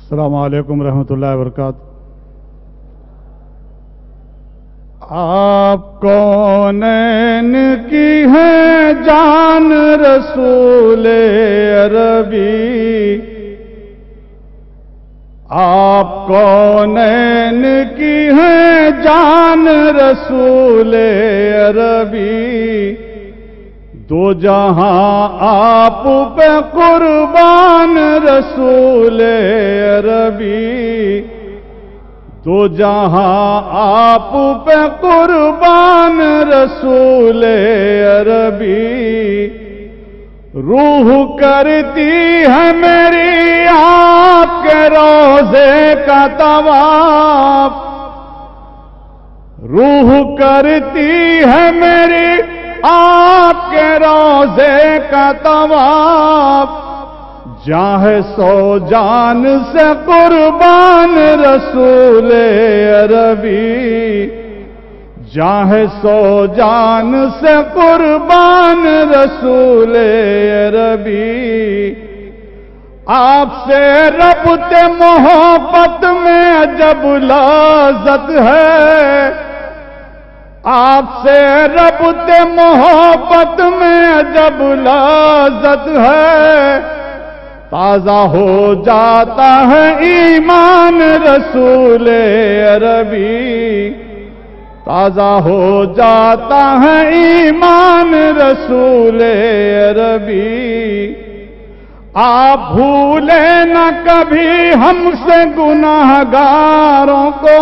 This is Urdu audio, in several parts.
السلام علیکم ورحمۃ اللہ وبرکاتہ۔ آپ کونین کی ہیں جان رسول عربی، آپ کونین کی ہیں جان رسول عربی، دو جہاں آپ پہ قربان رسول عربی، دو جہاں آپ پہ قربان رسول عربی، روح کرتی ہے میری آپ کے روضے کا طواف، روح کرتی ہے میری آپ کے روضے کا طواف، جاں ہے سو جان سے قربان رسول عربی، جاں ہے سو جان سے قربان رسول عربی، آپ سے ربط محبت میں عجب لذت ہے، آپ سے ربط محبت میں عجب لذت ہے، تازہ ہو جاتا ہے ایمان رسول عربی، تازہ ہو جاتا ہے ایمان رسول عربی، آپ بھولے نہ کبھی ہم سے گناہ گاروں کو،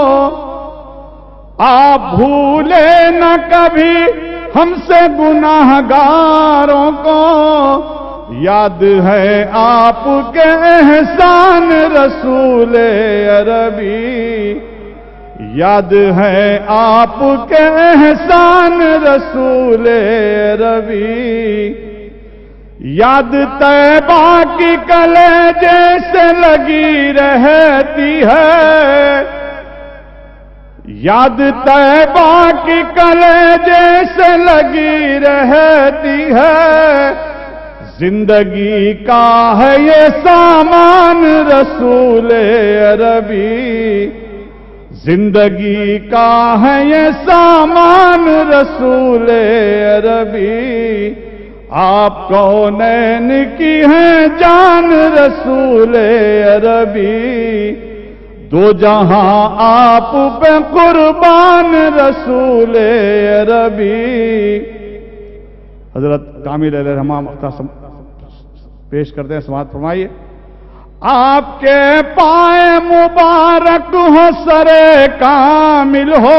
آپ بھولے نہ کبھی ہم سے گناہ گاروں کو، یاد ہے آپ کے احسان رسول عربی، یاد ہے آپ کے احسان رسول عربی، یاد طیبہ کی کلیجے سے لگی رہتی ہے، یاد طیبہ کی کلیجے سے لگی رہتی ہے، زندگی کا ہے یہ سامان رسول عربی، زندگی کا ہے یہ سامان رسول عربی، آپ کونین کی ہیں جان رسول عربی، دو جہاں آپ پہ قربان رسول عربی۔ حضرت کامل علیہ الرحمہ پیش کرتے ہیں، سماعت فرمائیے۔ آپ کے پائے مبارک ہو سرے کامل ہو،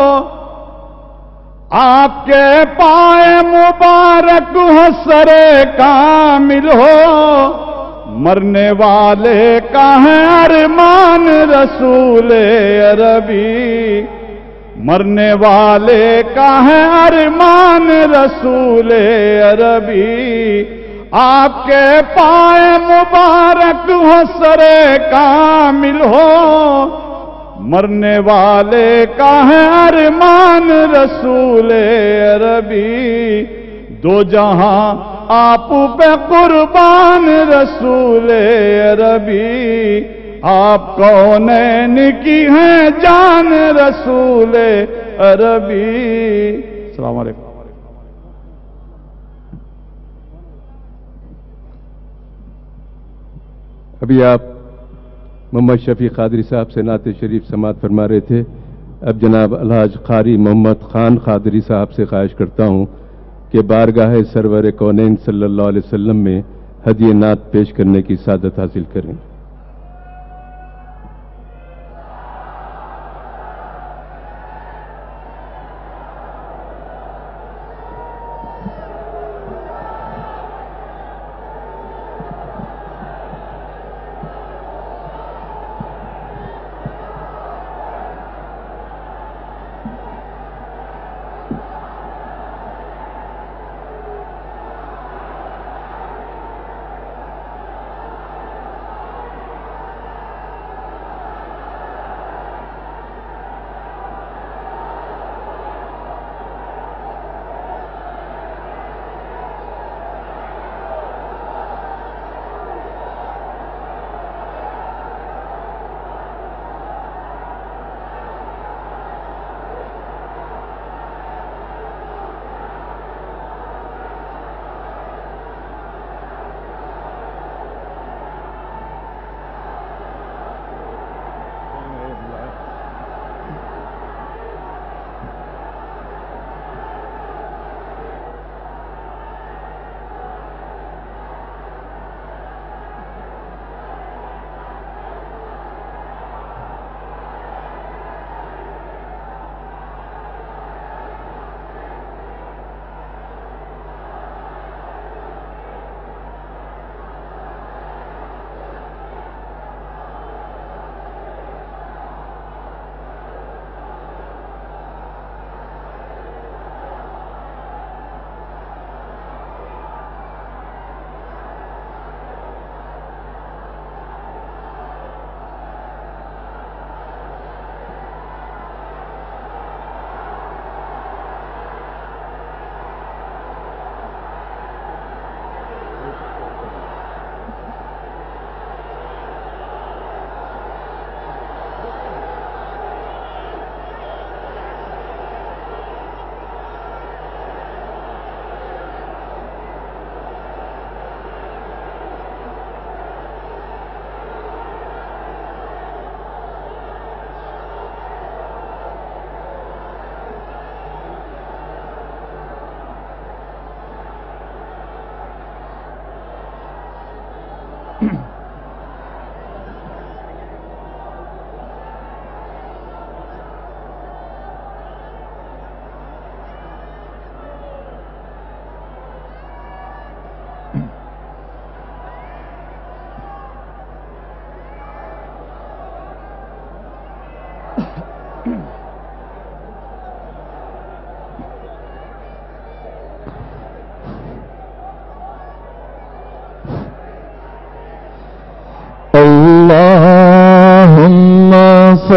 آپ کے پائے مبارک ہو سرے کامل ہو، مرنے والے کا ہے ارمان رسول عربی، مرنے والے کا ہے ارمان رسول عربی، آپ کے پائے مبارک ہو سرے کامل ہو، مرنے والے کا ہے ارمان رسول عربی، دو جہاں آپ پہ قربان رسول عربی، آپ کونین کی ہیں جان رسول عربی۔ السلام علیکم۔ ابھی آپ محمد شفیع قادری صاحب سے نعت شریف سماعت فرما رہے تھے، اب جناب الحاج قاری محمد خان قادری صاحب سے خواہش کرتا ہوں کہ بارگاہ سرور کونین صلی اللہ علیہ وسلم میں ہدیہ نعت پیش کرنے کی سعادت حاصل کریں۔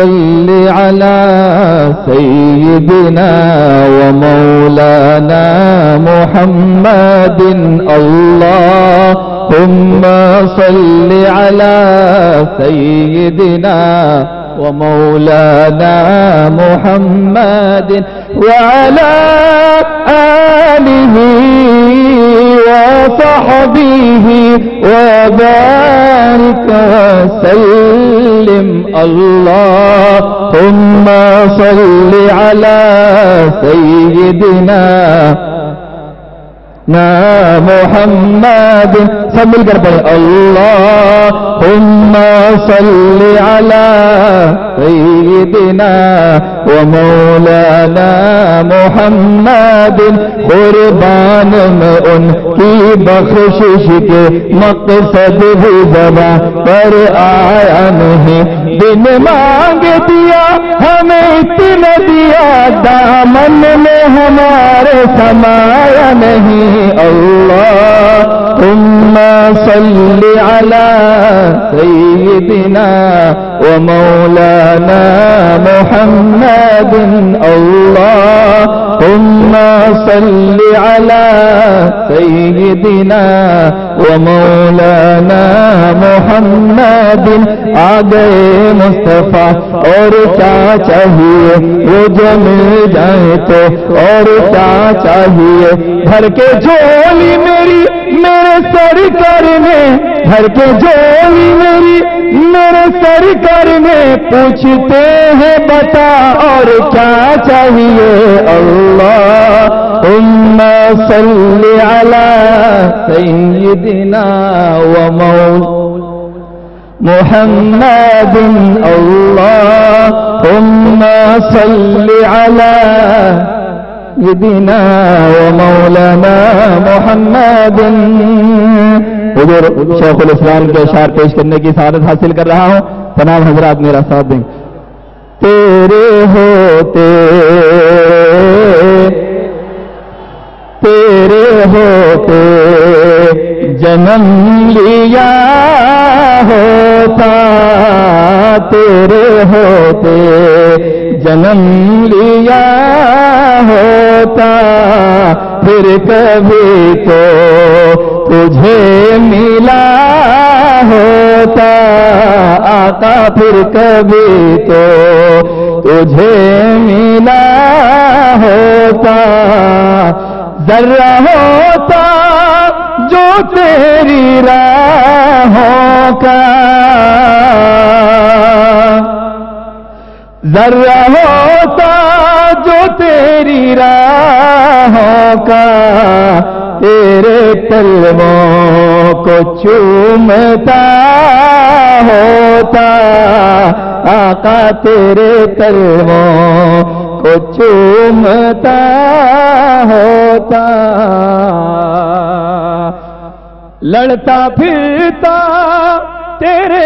صل على سيدنا ومولانا محمد اللهم صل على سيدنا ومولانا محمد وعلى آله وصحبه وبارك وسلم اللهم صل على سيدنا محمد سب مل کر پڑھیں اللهم صل على سيدنا ومولانا محمد قربان میں ان کی بخشش کے مقصد بھی زباں پر آیا نہیں دن مانگ دیا ہمیں اتنا دیا دامن میں ہمارے سمایا نہیں اللهم صل على سيدنا ومولانا محمد اللهم صل على سيدنا ومولانا محمد آگئے مصطفیٰ اور کیا چاہیے وہ جو مل جائے تو اور کیا چاہیے بھر کے جھولی میری میرے سرکار نے بھر کے جھولی میری میرے سرکار نے پوچھتے ہیں بتا اور کیا چاہیے اللهم صل على سيدنا محمد اللهم صل على سيدنا ومولانا محمد حضور شیخ الاسلام کے اشعار پیش کرنے کی سعادت حاصل کر رہا ہوں تمام حضرات میرا ساتھ دیں تیرے ہوتے جنم لیا ہوتا تیرے ہوتے جنم لیا ہوتا پھر کبھی تو تجھے ملا ہوتا آقا پھر کبھی تو تجھے ملا ہوتا ذرہ ہوتا جو تیری راہوں کا ذرہ ہوتا جو تیری راہوں کا تیرے تلووں کو چومتا ہوتا آقا تیرے تلووں کو چومتا ہوتا لڑتا پھرتا تیرے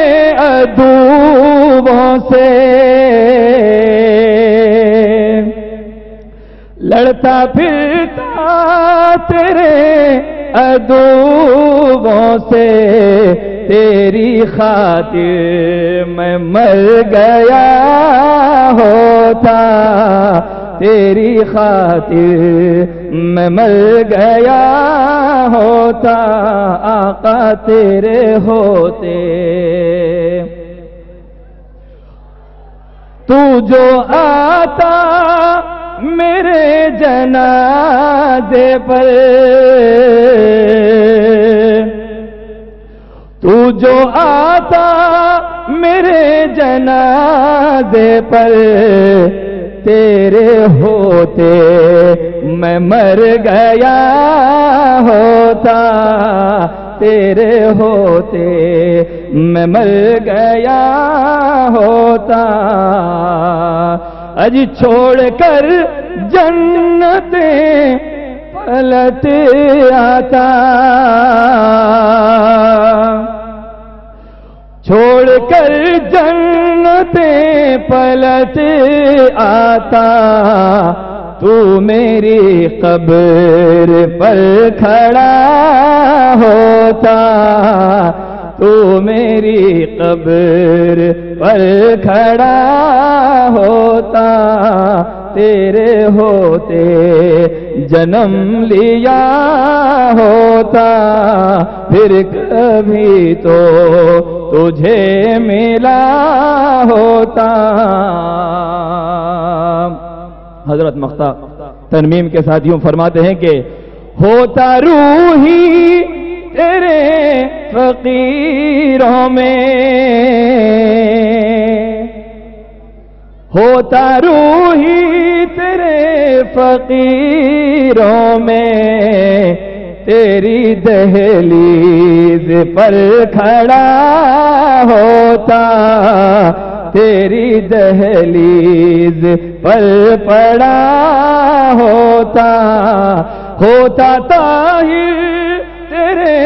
عدووں سے لڑتا پھرتا تیرے عدووں سے تیری خاطر میں مر گیا ہوتا تیری خاطر میں مر گیا ہوتا آقا تیرے ہوتے تو جو آتا میرے جنازے پر تو جو آتا میرے جنازے پر تیرے ہوتے میں مر گیا ہوتا تیرے ہوتے میں مر گیا ہوتا اج چھوڑ کر جنتیں پلٹ آتا چھوڑ کر جنتیں پلٹ آتا تو میری قبر پر کھڑا ہوتا تو میری قبر پر کھڑا ہوتا، تیرے ہوتے جنم لیا ہوتا، پھر کبھی تو تجھے ملا ہوتا۔ حضرت مختار ترمیم کے ساتھ یوں فرماتے ہیں کہ ہوتا روحی تیرے فقیروں میں، ہوتا روحی تیرے فقیروں میں، تیری دہلیز پر کھڑا ہوتا، تیری دہلیز پر پڑا ہوتا، ہوتا طاہر تیرے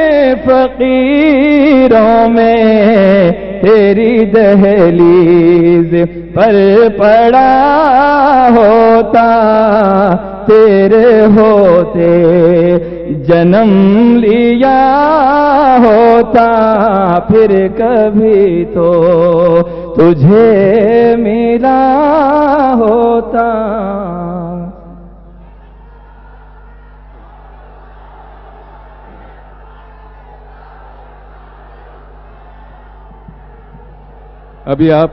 فقیروں میں، تیری دہلیز پر پڑا ہوتا، تیرے ہوتے جنم لیا ہوتا، پھر کبھی تو تجھے ملا ہوتا۔ ابھی آپ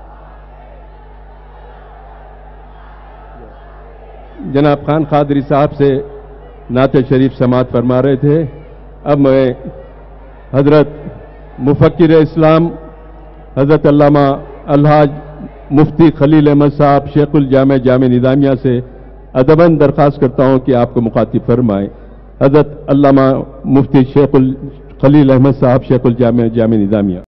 جناب خان قادری صاحب سے نعت شریف سماعت فرما رہے تھے۔ اب میں حضرت مفکر اسلام حضرت علامہ الحاج مفتی خلیل احمد صاحب شیخ الجامع جامع نظامیہ سے ادباً درخواست کرتا ہوں کہ آپ کو مخاطب فرمائیں۔ حضرت علامہ مفتی خلیل احمد صاحب شیخ الجامع جامع نظامیہ۔